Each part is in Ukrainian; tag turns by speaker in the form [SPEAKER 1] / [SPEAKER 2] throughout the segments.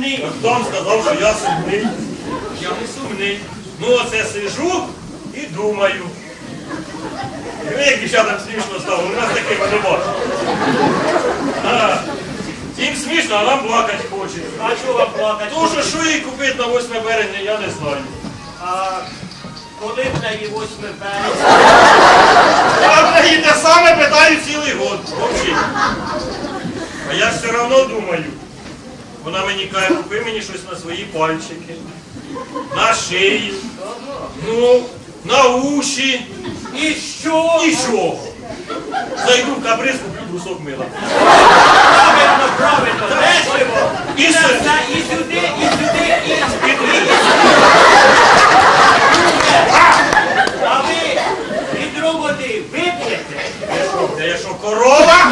[SPEAKER 1] сумний.
[SPEAKER 2] Хто вам сказав, що я сумний? Я не сумний. Ну оце сижу і думаю. І ви, як дівчатам смішно стало, у нас такими не бачить. Їм смішно, а нам плакати хочеться.
[SPEAKER 1] А чого вам плакати?
[SPEAKER 2] Тому що їй купити на 8 березня, я не знаю.
[SPEAKER 1] А коли в неї 8 березня?
[SPEAKER 2] А в неї те саме питаю цілий год. Мовчи. А я ж все одно думаю. Вона мені каже, купи мені щось на свої пальчики, на шию, ну, на уші.
[SPEAKER 1] І що?
[SPEAKER 2] Нічого. Зайду в каприз, куплю брусок мила.
[SPEAKER 1] Правильно, правильно, дешево.
[SPEAKER 2] І все.
[SPEAKER 1] І сюди, і сюди, і сюди. А ви відро води вип'єте?
[SPEAKER 2] Я що, корова?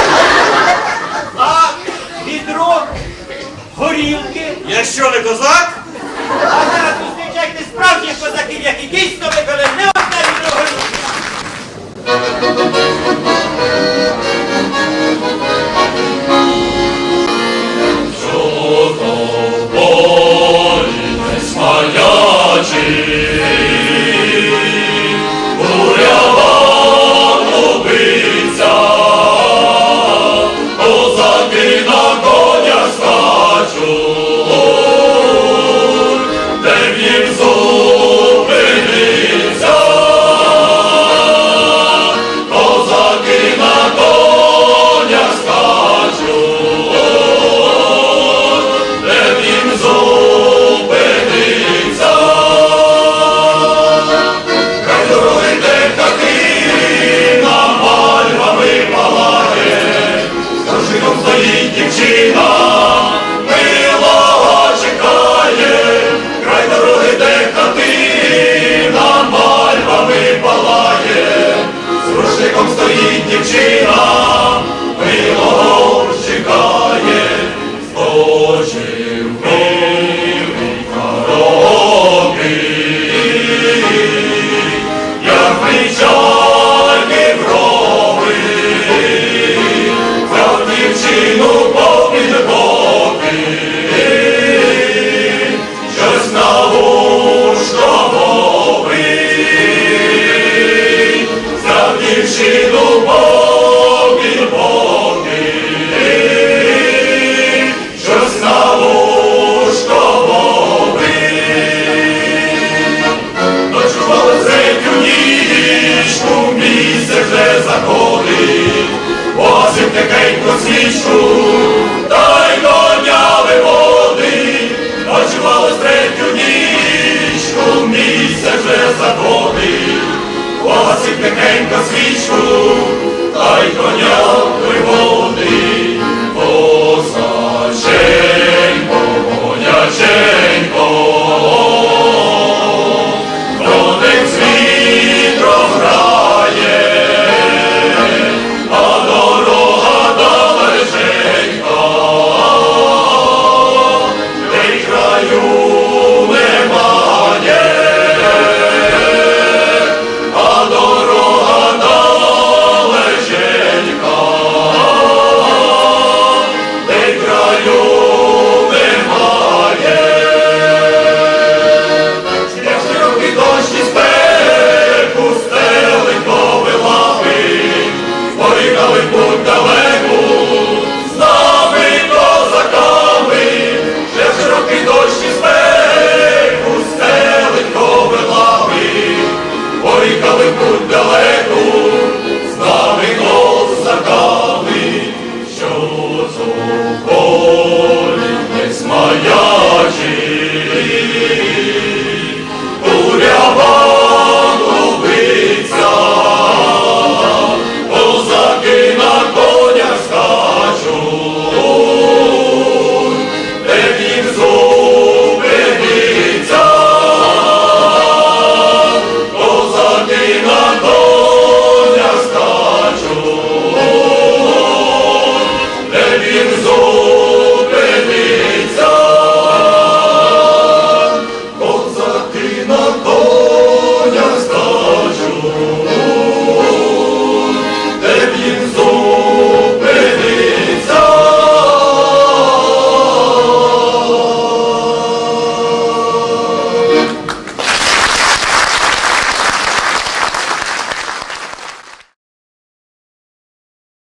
[SPEAKER 1] А відро горілки?
[SPEAKER 2] Я що, не козак?
[SPEAKER 1] А зараз зустрічайте справжніх козаків, які дійсно випили не одне відро горілки.
[SPEAKER 3] Що то полі не смаячі, бурява клубиться, козаки на конях скачуть, де в їм зупиниться, козаки на конях скачуть, де в їм зупиниться. Край дороги, де картина мальвами палає, з рушником стоїть дівчина, милого чекає. Край дороги, де картина мальвами палає, з рушником стоїть дівчина, милого чекає. Скочив милий коробки, як печальні брови, взяв дівчину попід боки, щось на вушко мовив, взяв дівчину попід боки, щось на вушко мовив. Ночували третю нічку, місяць вже заходить, погасив тихенько свічку, та й коня виводить. Ночували третю нічку, місяць вже заходить, погасив тихенько свічку, та й коня виводить. Козаченько, коняченько, коник з вітром грає, а дорога далеченька, де й краю немає, а дорога далеченька, де й краю немає. Як широкий дощ і спеку стелить нові лапи, порікали путь далеку з нами козаками. Як широкий дощ і спеку стелить нові лапи, порікали путь далеку